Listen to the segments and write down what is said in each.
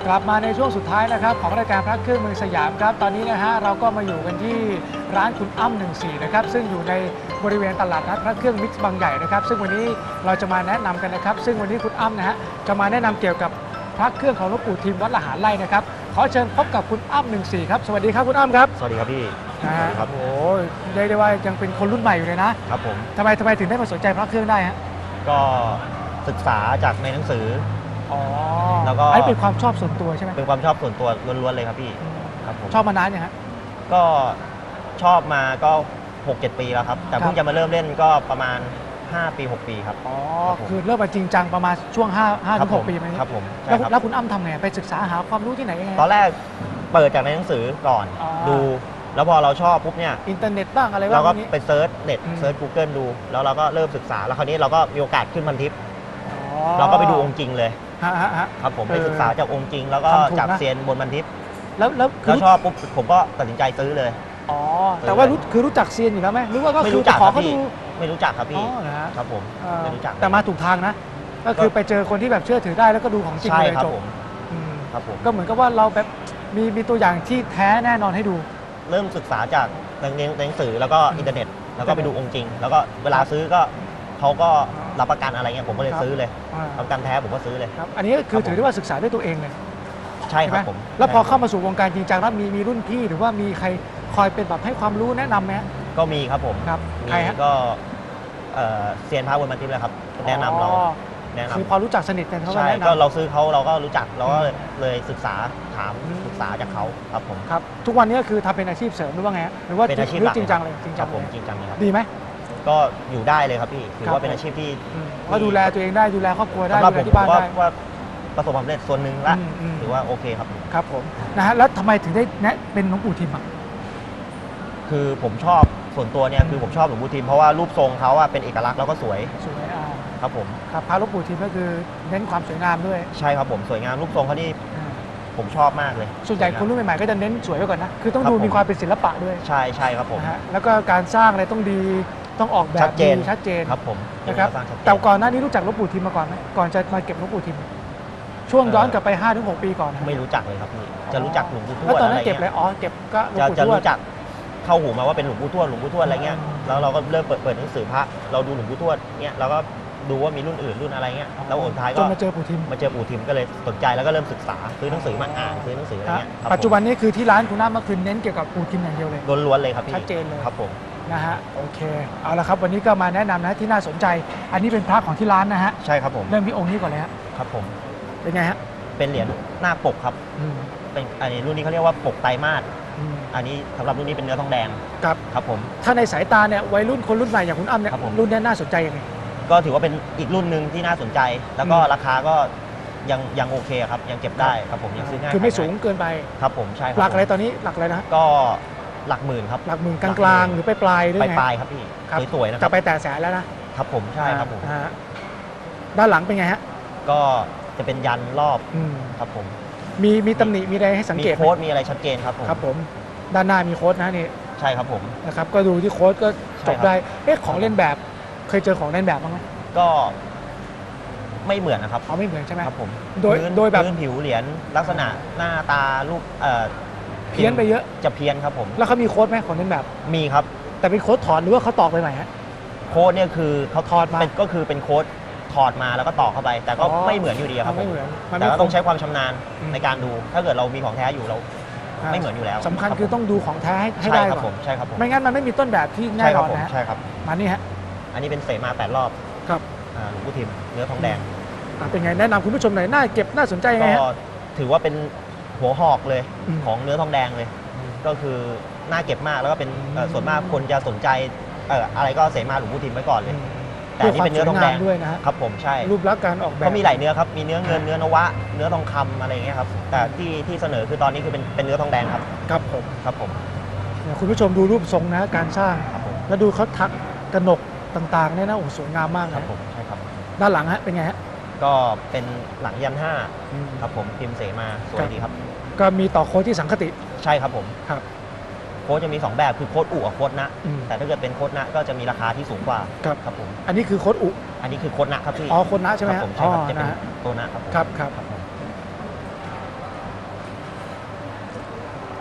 กลับมาในช่วงสุดท้ายนะครับของรายการพระเครื่องเมืองสยามครับตอนนี้นะฮะเราก็มาอยู่กันที่ร้านคุณอ้ำ14นะครับซึ่งอยู่ในบริเวณตลาดนัดพระเครื่องมิกซ์บางใหญ่นะครับซึ่งวันนี้เราจะมาแนะนำกันนะครับซึ่งวันนี้คุณอ้ำนะฮะจะมาแนะนำเกี่ยวกับพระเครื่องของหลวงปู่ทิมวัดละหารไร่นะครับขอเชิญพบกับคุณอ้ำ14ครับสวัสดีครับคุณอ้ำครับสวัสดีครับพี่ครับโอ้เรียกได้ว่ายังเป็นคนรุ่นใหม่อยู่เลยนะครับผมทำไมถึงได้มาสนใจพระเครื่องได้ฮะก็ศึกษาจากในหนังสือแล้วก็อันนี้เป็นความชอบส่วนตัวใช่ไหมเป็นความชอบส่วนตัวล้วนๆเลยครับพี่ครับผมชอบมานานยังฮะก็ชอบมาก็ 6-7 ปีแล้วครับแต่เพิ่งจะมาเริ่มเล่นก็ประมาณ5 ปี 6 ปีครับคือเริ่มมาจริงจังประมาณช่วง5-6 ปีไหมครับผมแล้วคุณอ้ำทำไงไปศึกษาหาความรู้ที่ไหนยังไงตอนแรกเปิดจากในหนังสือก่อนดูแล้วพอเราชอบปุ๊บเนี่ยอินเทอร์เน็ตบ้างอะไรบ้างเราก็ไปเซิร์ชเน็ตเซิร์ช Google ดูแล้วเราก็เริ่มศึกษาแล้วคราวนี้เราก็มีโอกาสขึ้นพันทิปเราก็ไปดูองค์จริงเลยครับผมไปศึกษาจากองค์จริงแล้วก็จากเซียนบนพันทิปแล้วชอบปุ๊บผมก็ตัดสินใจซื้อเลยแต่ว่ารู้จักเซียนอยู่แล้วไหมหรือว่าก็คือขอเขาดูไม่รู้จักครับพี่ครับผมไม่รู้จักแต่มาถูกทางนะก็คือไปเจอคนที่แบบเชื่อถือได้แล้วก็ดูของจริงเลยจบครับผมก็เหมือนกับว่าเราแบบมีตัวอย่างที่แท้แน่นอนให้ดูเริ่มศึกษาจากหนังสือแล้วก็อินเทอร์เน็ตแล้วก็ไปดูองค์จริงแล้วก็เวลาซื้อก็เขาก็รับประกันอะไรเงี้ยผมก็เลยซื้อเลยรับประกันแท้ผมก็ซื้อเลยครับอันนี้คือถือได้ว่าศึกษาด้วยตัวเองเลยใช่ครับผมแล้วพอเข้ามาสู่วงการจริงจังแล้วมีรุ่นพี่หรือว่ามีใครคอยเป็นแบบให้ความรู้แนะนำไหมก็มีครับผมครับมีก็เซียนพระบนบันทิปเลยครับแนะนำเราแนะนำคือพอรู้จักสนิทกันเขาใช่ก็เราซื้อเขาเราก็รู้จักเราก็เลยศึกษาถามศึกษาจากเขาครับผมครับทุกวันนี้คือทำเป็นอาชีพเสริมหรือว่าไงหรือว่าเป็นอาชีพจริงจังเลยจริงจังผมจริงจังเลยครับดีไหมก็อยู่ได้เลยครับพี่ถือว่าเป็นอาชีพที่ว่าดูแลตัวเองได้ดูแลครอบครัวได้ดูแลที่บ้านได้ว่าประสบความสำเร็จส่วนหนึ่งละถือว่าโอเคครับครับผมนะฮะแล้วทำไมถึงได้เป็นหลวงปู่ทิมอ่ะคือผมชอบส่วนตัวเนี่ยคือผมชอบหลวงปู่ทิมเพราะว่ารูปทรงเขาเป็นเอกลักษณ์แล้วก็สวยครับผมครับพระหลวงปู่ทิมก็คือเน้นความสวยงามด้วยใช่ครับผมสวยงามรูปทรงเขานี่ผมชอบมากเลยส่วนใหญ่คนรุ่นใหม่ๆก็จะเน้นสวยไว้ก่อนนะคือต้องดูมีความเป็นศิลปะด้วยใช่ครับผมแล้วก็การสร้างอะไรต้องดีต้องออกแบบชัดเจนครับผมนะครับแต่ก่อนหน้านี้รู้จักหลวงปู่ทิมมาก่อนไหมก่อนจะมาเก็บหลวงปู่ทิมช่วงย้อนกลับไป 5-6 ปีก่อนไม่รู้จักเลยครับพี่จะรู้จักหลวงปู่ทวดแล้วตอนนั้นเก็บอะไรเก็บก็หลวงปู่ทวดจะรู้จักเข้าหูมาว่าเป็นหลวงปู่ทวดอะไรเงี้ยแล้วเราก็เริ่มเปิดหนังสือพระเราดูหลวงปู่ทวดเงี้ยเราก็ดูว่ามีรุ่นอื่นรุ่นอะไรเงี้ยแล้วสุดท้ายก็มาเจอปู่ทิมก็เลยสนใจแล้วก็เริ่มศึกษาซื้อหนังสือมาอ่านซื้อหนังสืออะไรเงี้ยปัจจุบันนี้คือที่ร้านคุณน้ามาคืนเน้นเกี่ยวกับปู่ทิมอย่างเดียวเลยล้วนๆเลยครับพี่ชัดเจนเลยครับผมนะฮะโอเคเอาละครับวันนี้ก็มาแนะนำนะที่น่าสนใจอันนี้เป็นพระของที่ร้านนะฮะใช่ครับผมเริ่มที่องค์นี้ก่อนเลยครับผมเป็นไงฮะเป็นเหรียญหน้าปกครับเป็นอันนี้รุ่นนี้เขาเรียกว่าปกไตรมาสอันนี้สำหรับรุ่นนี้เป็นเนื้อทองแดงครับผมถ้าในสายตาเนี่ยวัยรุ่นคนรุ่นใหม่อย่างคุณอ้ำเนี่ยรุ่นนี้น่าสนใจยังไงก็ถือว่าเป็นอีกรุ่นหนึ่งที่น่าสนใจแล้วก็ราคาก็ยังโอเคครับยังเก็บได้ครับผมยังซื้อง่ายคือไม่สูงเกินไปครับผมใช่หลักอะไรตอนนี้หลักอะไรนะก็หลักหมื่นครับหลักหมื่นกลางๆหรือปลายๆด้วยไงปลายครับพี่สวยๆนะครับจะไปแต่แสนแล้วนะครับผมใช่ครับผมด้านหลังเป็นไงฮะก็จะเป็นยันรอบครับผมมีตำหนิมีอะไรให้สังเกตมีโค้ดมีอะไรชัดเจนครับผมครับผมด้านหน้ามีโค้ดนะนี่ใช่ครับผมนะครับก็ดูที่โค้ดก็จบได้ของเล่นแบบเคยเจอของเล่นแบบบ้างไหมก็ไม่เหมือนนะครับไม่เหมือนใช่ไหมครับผมโดยแบบพื้นผิวเหรียญลักษณะหน้าตารูปเพี้ยนไปเยอะจะเพี้ยนครับผมแล้วเขามีโค้ดไหมของเล่นแบบมีครับแต่เป็นโค้ดถอดหรือว่าเขาตอกไปใหม่ฮะโค้ดเนี่ยคือเขาถอดมาก็คือเป็นโค้ดถอดมาแล้วก็ต่อเข้าไปแต่ก็ไม่เหมือนอยู่ดีครับไม่เหมือนแต่ก็ต้องใช้ความชำนาญในการดูถ้าเกิดเรามีของแท้อยู่เราไม่เหมือนอยู่แล้วสำคัญคือต้องดูของแท้ให้ได้ก่อนใช่ครับผมไม่งั้นมันไม่มีต้นแบบที่แน่นอนนะใช่ครับมานี่ฮะอันนี้เป็นเสมา8 รอบครับหลวงปู่ทิมเนื้อทองแดงเป็นไงแนะนำคุณผู้ชมหน่อยน่าเก็บน่าสนใจไงก็ถือว่าเป็นหัวหอกเลยของเนื้อทองแดงเลยก็คือน่าเก็บมากแล้วก็เป็นส่วนมากคนจะสนใจอะไรก็เสมาหลวงปู่ทิมไว้ก่อนเลยแต่นี่เป็นเนื้อทองแดงด้วยนะครับผมใช่รูปลักษณ์การออกแบบเขามีหลายเนื้อครับมีเนื้อเงินเนื้อนวะเนื้อทองคำอะไรเงี้ยครับแต่ที่เสนอคือตอนนี้คือเป็นเนื้อทองแดงครับครับผมคุณผู้ชมดูรูปทรงนะการสร้างแล้วดูเขาทักกระหนกต่างๆเนี่ยนะโอ้สวยงามมากครับผมใช่ครับด้านหลังฮะเป็นไงฮะก็เป็นหลังยัน5ครับผมพิมพ์เสมาสวยดีครับก็มีต่อโค้ดที่สังคติใช่ครับผมครับโค้ดจะมี2แบบคือโค้ดอุกับโค้ดนะแต่ถ้าเกิดเป็นโค้ดนะก็จะมีราคาที่สูงกว่าครับผมอันนี้คือโค้ดอุอันนี้คือโค้ดนะครับพี่โค้ดนะใช่ไหมผมใช่ครับจะเป็นตัวนะครับครับ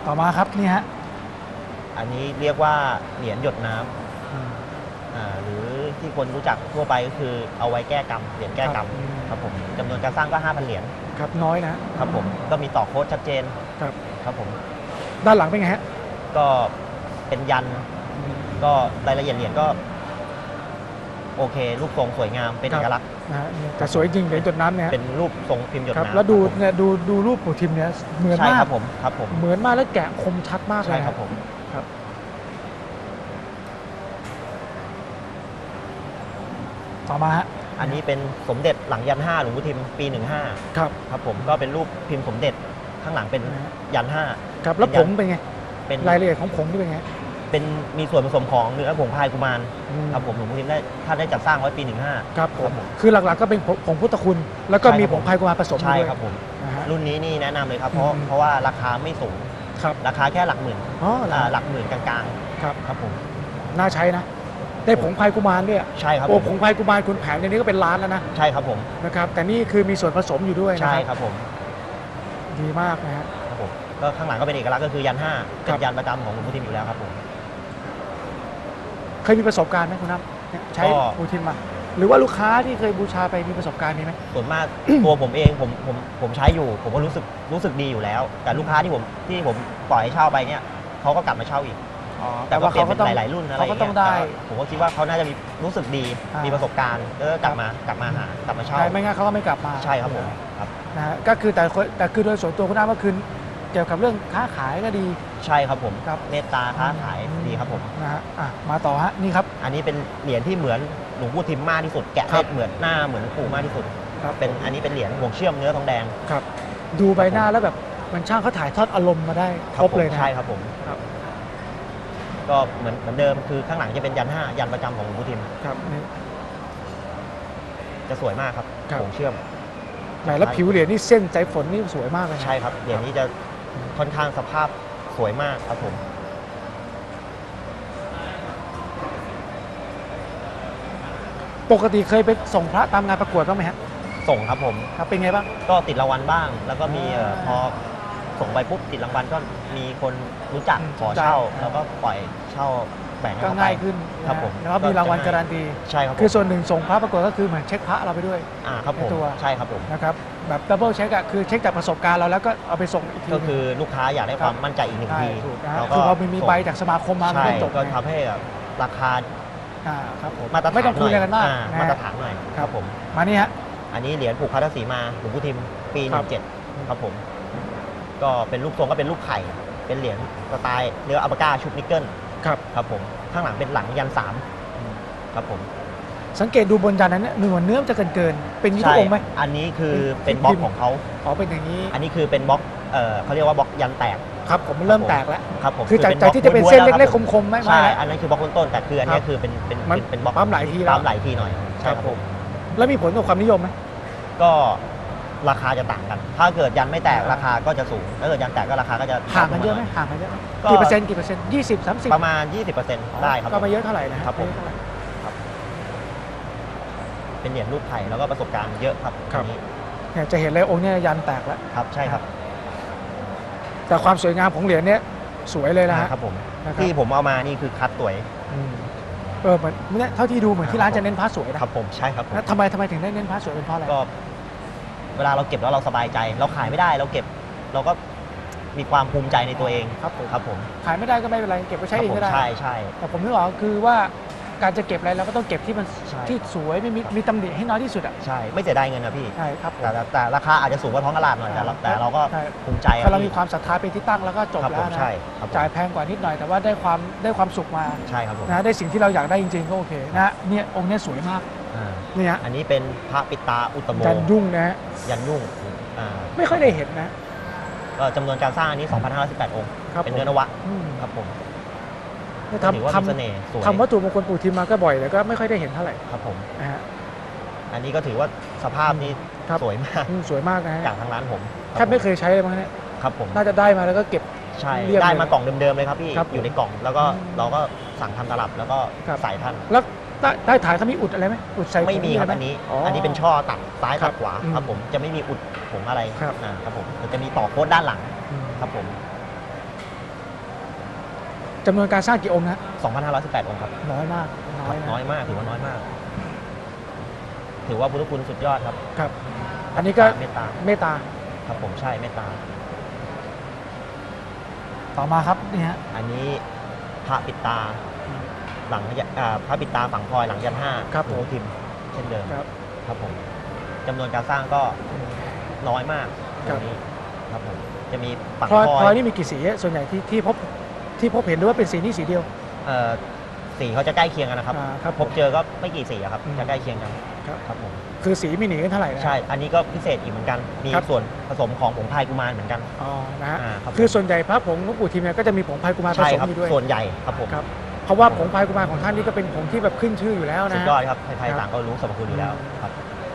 ต่อมาครับนี่ฮะอันนี้เรียกว่าเหรียญหยดน้ำหรือที่คนรู้จักทั่วไปก็คือเอาไว้แก้กรรมเหรียญแก้กรรมครับผมจำนวนการสร้างก็ 5,000 เหรียญครับน้อยนะครับผมก็มีต่อโค้ดชัดเจนครับผมด้านหลังเป็นไงฮะก็เป็นยันก็รายละเอียดเหรียญก็โอเครูปทรงสวยงามเป็นเอกลักษณ์นะแต่สวยจริงเหรียญหยดน้ำเนี่ยเป็นรูปทรงพิมพ์หยดน้ำแล้วดูเนี่ยดูรูปปู่ทิมเนี่ยเหมือนมากครับผมเหมือนมากแล้วแกะคมชัดมากเลยใช่ครับผมครับต่อมาฮะอันนี้เป็นสมเด็จหลังยัน5หลวงปู่ทิมปี15ครับผมก็เป็นรูปพิมพ์สมเด็จข้างหลังเป็นยัน5 ครับแล้วผงเป็นไงเป็นรายละเอียดของผงที่เป็นไงเป็นมีส่วนผสมของเนื้อผงพายกุมารครับผมหลวงปู่ทิมท่านได้จัดสร้างไว้ปี15 ครับผมคือหลักๆก็เป็นผงพุทธคุณแล้วก็มีผงพายกุมารผสมด้วยใช่ครับผมรุ่นนี้นี่แนะนำเลยครับเพราะว่าราคาไม่สูงราคาแค่หลักหมื่นหลักหมื่นกลางๆครับผมน่าใช้นะได้ผงพายกุมารด้วยใช่ครับโอ้ผงพายกุมารคุณแผงในนี้ก็เป็นล้านแล้วนะใช่ครับผมนะครับแต่นี่คือมีส่วนผสมอยู่ด้วยใช่ครับผมดีมากนะฮะครับผมก็ข้างหลังก็เป็นเอกลักษณ์ก็คือยัน5เป็นยันประจำของหลวงปู่ทิมอยู่แล้วครับผมเคยมีประสบการณ์ไหมคุณน้ำใช้ปู่ทิมมาหรือว่าลูกค้าที่เคยบูชาไปมีประสบการณ์มีไหมส่วนมากตัวผมเองผมใช้อยู่ผมก็รู้สึกดีอยู่แล้วแต่ลูกค้าที่ผมปล่อยให้เช่าไปเนี่ยเขาก็กลับมาเช่าอีกแต่ว่าเขาก็ต้องหลายรุ่นอะไรเขาก็ต้องได้ผมก็คิดว่าเขาน่าจะมีรู้สึกดีมีประสบการณ์แล้วกลับมาเช่าไม่งั้นเขาก็ไม่กลับมาใช่ครับผมครับนะฮะก็คือแต่คือโดยส่วนตัวคุณน้ำก็คือเกี่ยวกับเรื่องค้าขายก็ดีใช่ครับผมเมตตาค้าขายดีครับผมนะฮะมาต่อฮะนี่ครับอันนี้เป็นเหรียญที่เหมือนหลวงปู่ทิมมากที่สุดแกะได้เหมือนหน้าเหมือนปู่มากที่สุดเป็นอันนี้เป็นเหรียญห่วงเชื่อมเนื้อทองแดงครับดูใบหน้าแล้วแบบมันช่างเขาถ่ายทอดอารมณ์มาได้ครบเลยนะใช่ครับผมก็เหมือนเดิมคือข้างหลังจะเป็นยัน5ยันประจำของหลวงปู่ทิมครับจะสวยมากครับห่วงเชื่อมแล้วผิวเหรียญนี่เส้นสายฝนนี่สวยมากเลยใช่ครับเหรียญนี้จะค่อนข้างสภาพสวยมากครับผมปกติเคยไปส่งพระตามงานประกวดบ้างไหมฮะส่งครับผมครับเป็นไงบ้างก็ติดรางวัลบ้างแล้วก็มีพอส่งไปปุ๊บติดรางวัลก็มีคนรู้จักขอเช่าแล้วก็ปล่อยเช่าแบ่งก็ง่ายขึ้นครับผมแล้วมีรางวัลการันตีใช่ครับคือส่วนหนึ่งส่งพระประกวดก็คือเหมือนเช็คพระเราไปด้วยครับผมตัวใช่ครับผมนะครับแบบดับเบิลเช็คคือเช็คจากประสบการณ์เราแล้วก็เอาไปส่งอีกทีก็คือลูกค้าอยากได้ความมั่นใจอีกหนึ่งทีคือพอมีใบจากสมาคมมาก็จบก็ทำให้ราคาครับผมมาตรฐานไม่ต้องคุยกันมากมาตรฐานหน่อยครับผมมานี่ฮะอันนี้เหรียญผูกพัทสีมาหลวงปู่ทิมปี17ครับผมก็เป็นรูปทรงก็เป็นรูปไข่เป็นเหรียญสไตล์เนื้ออัลปาก้าชุบนิกเกิลครับผมข้างหลังเป็นหลังยัน3ครับผมสังเกตดูบนยันนั้นเนื้อมันจะเกินเป็นยี่ห้อไหมอันนี้คือเป็นบล็อกของเขาเป็นอย่างนี้อันนี้คือเป็นบล็อกเขาเรียกว่าบล็อกยันแตกครับผมมันเริ่มแตกแล้วครับผมคือจากที่จะเป็นเส้นเล็กๆคมๆไม่ใช่อันนั้นคือบล็อกต้นแต่คืออันนี้คือเป็นบล็อกปั๊มหลายทีหน่อยใช่ครับผมแล้วมีผลต่อความนิยมไหมก็ราคาจะต่างกันถ้าเกิดยันไม่แตกราคาก็จะสูงถ้าเกิดยันแตกก็ราคาก็จะห่างกันเยอะไหมห่างกันเยอะกี่เปอร์เซ็นต์20-30 ประมาณ 20%ได้ครับก็ไม่เยอะเท่าไหร่นะครับผมเป็นเหรียญรูปไทยแล้วก็ประสบการณ์เยอะครับเนี่ยจะเห็นเลยองค์นี้ยันแตกแล้วครับใช่ครับแต่ความสวยงามของเหรียญเนี้ยสวยเลยนะครับผมที่ผมเอามานี่คือคัดสวยเหมือนเท่าที่ดูเหมือนที่ร้านจะเน้นพระสวยนะครับผมใช่ครับทำไมถึงได้เน้นพระสวยเป็นเพราะอะไรก็เวลาเราเก็บแล้วเราสบายใจเราขายไม่ได้เราเก็บเราก็มีความภูมิใจในตัวเองครับผมขายไม่ได้ก็ไม่เป็นไรเก็บไว้ใช้เองก็ได้ใช่แต่ผมนึกออกคือว่าการจะเก็บอะไรเราก็ต้องเก็บที่มันที่สวยไม่มีตำหนิให้น้อยที่สุดใช่ไม่เสียดายเงินนะพี่ใช่ครับแต่ราคาอาจจะสูงกว่าท้องตลาดหน่อยแต่เราก็ภูมิใจถ้าเรามีความศรัทธาเป็นที่ตั้งแล้วก็จบแล้วนะจ่ายแพงกว่านิดหน่อยแต่ว่าได้ความสุขมาใช่ครับผมนะได้สิ่งที่เราอยากได้จริงๆก็โอเคนะเนี่ยองค์นี้สวยมากเนี่ยอันนี้เป็นพระปิตาอุตโมยันยุ่งนะยันยุ่งไม่ค่อยได้เห็นนะจำนวนการสร้างอันนี้ 2,518 องค์เป็นเนื้อนวะครับผมทำวัตถุมงคลปู่ทิมมาก็บ่อยแต่ก็ไม่ค่อยได้เห็นเท่าไหร่ครับผมอันนี้ก็ถือว่าสภาพนี้สวยมากนะจากทางร้านผมแทบไม่เคยใช้เลยมั้งเนี่ยครับผมน่าจะได้มาแล้วก็เก็บใช่ได้มากล่องเดิมๆเลยครับพี่อยู่ในกล่องแล้วก็เราก็สั่งทำตลับแล้วก็ใส่ท่านแล้วใต้ฐานเขามีอุดอะไรไหมอุดใส่ไม่มีครับอันนี้เป็นช่อตัดซ้ายตัดขวาครับผมจะไม่มีอุดผงอะไรครับผมจะมีต่อโค้ดด้านหลังครับผมจำนวนการสร้างกี่องค์นะ 2,518 องค์ครับน้อยมากน้อยมากถือว่าน้อยมากถือว่าพุทธคุณสุดยอดครับครับอันนี้ก็เมตตาครับผมใช่เมตตาต่อมาครับนี่ฮะอันนี้พระปิดตาหลังพระปิดตาฝั่งพลอยหลังยัน5 ครับผมทิมเช่นเดิมครับผมจำนวนการสร้างก็น้อยมากตรงนี้ครับผมจะมีฝั่งพลอยนี่มีกี่สีส่วนใหญ่ที่พบเห็นหรือว่าเป็นสีนี้สีเดียวสีเขาจะใกล้เคียงกันนะครับพบเจอก็ไม่กี่สีครับจะใกล้เคียงกันครับผมคือสีไม่หนีกันเท่าไหร่นะใช่อันนี้ก็พิเศษอีกเหมือนกันมีส่วนผสมของผงพายกุมารเหมือนกันอ๋อนะฮะคือส่วนใหญ่พระผงหลวงปู่ทิมเนี่ยก็จะมีผงพายกุมารผสมอยู่ด้วยส่วนใหญ่ครับผมเพราะว่าผงพายกุมารของท่านนี่ก็เป็นผงที่แบบขึ้นชื่ออยู่แล้วนะสุดยอดครับใครๆต่างก็รู้สรรพคุณอยู่แล้วครับ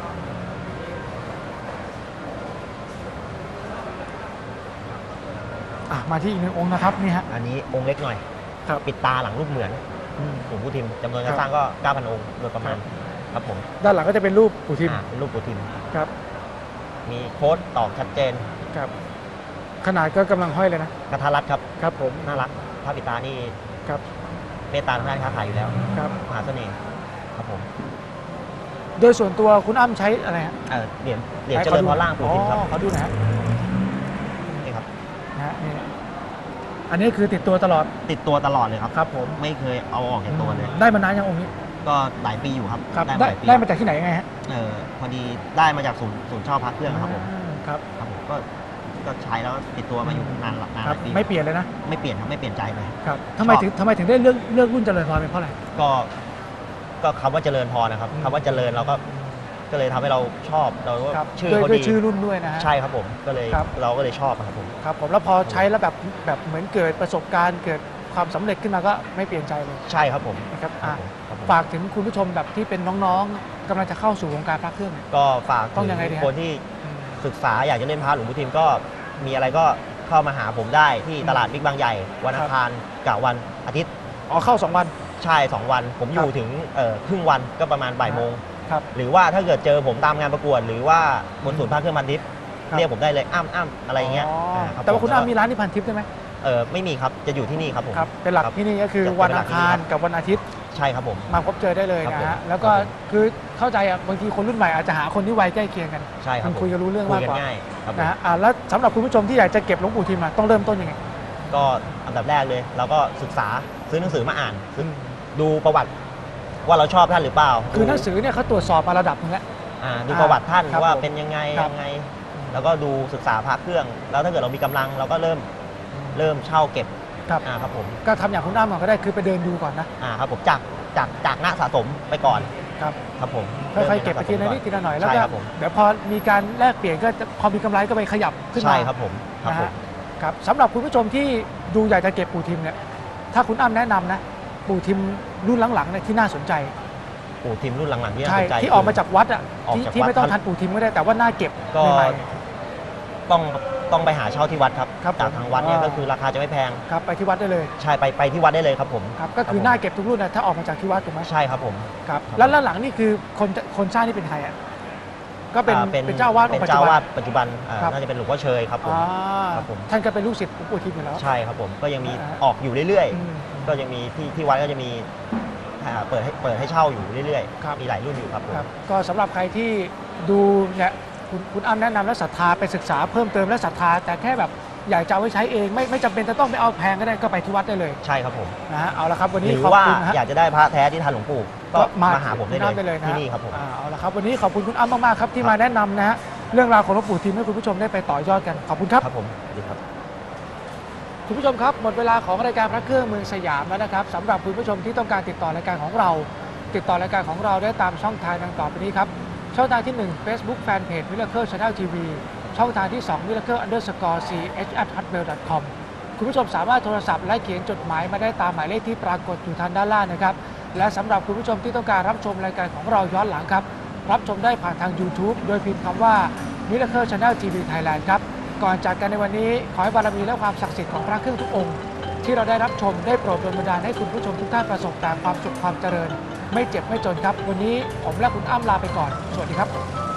มาที่อีกหนึ่งองค์นะครับนี่ฮะอันนี้องค์เล็กหน่อยปิดตาหลังรูปเหมือนหลวงปู่ทิมจำนวนการสร้างก็ 9,000 องค์โดยประมาณครับผมด้านหลังก็จะเป็นรูปปู่ทิมเป็นรูปปู่ทิมครับมีโค้ดตอกชัดเจนครับขนาดก็กำลังห้อยเลยนะกระทะรัดครับครับผมน่ารักพระปิดตานี่ครับเมตตาทางด้านค้าขายอยู่แล้วครับมหาเสน่ห์ครับผมโดยส่วนตัวคุณอ้ำใช้อะไรฮะเหรียญเจริญพรล่างปู่ทิมครับเขาดูนะนี่ครับนะนี่อันนี้คือติดตัวตลอดเลยครับครับผมไม่เคยเอาออกจากตัวเลยได้มานานยังองค์นี้ก็หลายปีอยู่ครับได้มาจากที่ไหนไงฮะพอดีได้มาจากศูนย์เช่าพระเครื่องครับผมครับผมก็ใช้แล้วติดตัวมาอยู่นานหลายปีไม่เปลี่ยนเลยนะไม่เปลี่ยนครับไม่เปลี่ยนใจเลยครับทำไมถึงได้เลือกรุ่นเจริญพรเป็นเพราะอะไรก็คำว่าเจริญพรนะครับคำว่าเจริญเราก็เลยทำให้เราชอบเราว่าชื่อเขาดีชื่อรุ่นด้วยนะฮะใช่ครับผมก็เลยเราก็เลยชอบครับผมครับผมแล้วพอใช้แล้วแบบเหมือนเกิดประสบการณ์เกิดความสำเร็จขึ้นมาก็ไม่เปลี่ยนใจเลยใช่ครับผมนะครับฝากถึงคุณผู้ชมแบบที่เป็นน้องๆกำลังจะเข้าสู่วงการพระเครื่องก็ฝากถึงคนที่ศึกษาอยากจะเล่นพระหลวงปู่ทิมก็มีอะไรก็เข้ามาหาผมได้ที่ตลาดบิ๊กบางใหญ่วันอังคารกับวันอาทิตย์เข้า2 วันใช่2 วันผมอยู่ถึงครึ่งวันก็ประมาณบ่ายโมงหรือว่าถ้าเกิดเจอผมตามงานประกวดหรือว่าบนศูนย์พระเครื่องพันทิพย์เรียกผมได้เลยอ้ำอะไรเงี้ยแต่ว่าคุณอ้ำมีร้านที่พันทิพย์ได้ไหมไม่มีครับจะอยู่ที่นี่ครับผมเป็นหลักที่นี่ก็คือวันอังคารกับวันอาทิตย์ใช่ครับผมมาพบเจอได้เลยนะฮะแล้วก็คือเข้าใจบางทีคนรุ่นใหม่อาจจะหาคนที่วัยใกล้เคียงกันใช่ครับคุยกันรู้เรื่องมากกว่าง่ายนะฮะแล้วสำหรับคุณผู้ชมที่อยากจะเก็บหลวงปู่ทิมต้องเริ่มต้นยังไงก็อันดับแรกเลยเราก็ศึกษาซื้อหนังสือมาอ่านดูประวัติว่าเราชอบท่านหรือเปล่าคือหนังสือเนี่ยเขาตรวจสอบมาระดับนึงแล้วดูประวัติท่านว่าเป็นยังไงแล้วก็ดูศึกษาพระเครื่องแล้วถ้าเกิดเรามีกำลังเราก็เริ่มเช่าเก็บครับผมก็ทำอย่างคุณอ้ำก่อนก็ได้คือไปเดินดูก่อนนะครับผมจากหน้าสะสมไปก่อนครับผมค่อยๆเก็บไปทีละนิดทีละหน่อยแล้วก็เดี๋ยวพอมีการแลกเปลี่ยนก็พอมีกำไรก็ไปขยับขึ้นมาใช่ครับผมครับสำหรับคุณผู้ชมที่ดูอยากจะเก็บปู่ทิมเนี่ยถ้าคุณอ้ำแนะนำนะปู่ทิมรุ่นหลังๆเนี่ยที่น่าสนใจปู่ทิมรุ่นหลังๆที่น่าสนใจที่ออกมาจากวัดที่ไม่ต้องทันปู่ทิมก็ได้แต่ว่าน่าเก็บใหม่ต้องไปหาเช่าที่วัดครับจากทางวัดเนี่ยก็คือราคาจะไม่แพงครับไปที่วัดได้เลยใช่ไปที่วัดได้เลยครับผมครับก็คือน่าเก็บทุกรุ่นนะถ้าออกมาจากที่วัดถูกไหมใช่ครับผมครับแล้วหลังนี่คือคนสร้างนี่เป็นใครอ่ะก็เป็นเจ้าวาดปัจจุบันน่าจะเป็นหลวงพ่อเชยครับผมท่านก็เป็นลูกศิษย์หลวงปู่ทิมอยู่แล้วใช่ครับผมก็ยังมีออกอยู่เรื่อยๆก็ยังมีที่วัดก็จะมีเปิดให้เช่าอยู่เรื่อยๆมีหลายรุ่นอยู่ครับก็สำหรับใครที่ดูเนี่ยคุณอ้ำแนะนำและศรัทธาไปศึกษาเพิ่มเติมและศรัทธาแต่แค่แบบอยากจะเอาไว้ใช้เองไม่จำเป็นจะต้องไปเอาแพงก็ได้ก็ไปที่วัดได้เลยใช่ครับผมนะฮะเอาละครับวันนี้หรือว่าอยากจะได้พระแท้ที่ทันหลวงปู่ก็มาหาผมได้เลยที่นี่ครับผมเอาละครับวันนี้ขอบคุณคุณอ้ำมากๆครับที่มาแนะนำนะฮะเรื่องราวของหลวงปู่ทิมให้คุณผู้ชมได้ไปต่อยอดกันขอบคุณครับครับผมสวัสดีครับคุณผู้ชมครับหมดเวลาของรายการพระเครื่องเมืองสยามแล้วนะครับสำหรับคุณผู้ชมที่ต้องการติดต่อรายการของเราติดต่อรายการของเราได้ตามช่องทางดังต่อไปนี้ครับช่องทางที่1 Facebook Fanpage Miracle Channel TV ช่องทางที่2 miracle_ch@hotmail.com คุณผู้ชมสามารถโทรศัพท์และเขียนจดหมายมาได้ตามหมายเลขที่ปรากฏอยู่ทางด้านล่างนะครับและสำหรับคุณผู้ชมที่ต้องการรับชมรายการของเราย้อนหลังครับรับชมได้ผ่านทาง YouTube โดยพิมพ์คำว่า Miracle Channel TV Thailand ครับก่อนจากกันในวันนี้ขอให้บารมีและความศักดิ์สิทธิ์ของพระเครื่องทุกองค์ที่เราได้รับชมได้โปรดดลบันดาลให้คุณผู้ชมทุกท่านประสบแต่ความสุขความเจริญไม่เจ็บไม่จนครับวันนี้ผมและคุณอ้ำลาไปก่อนสวัสดีครับ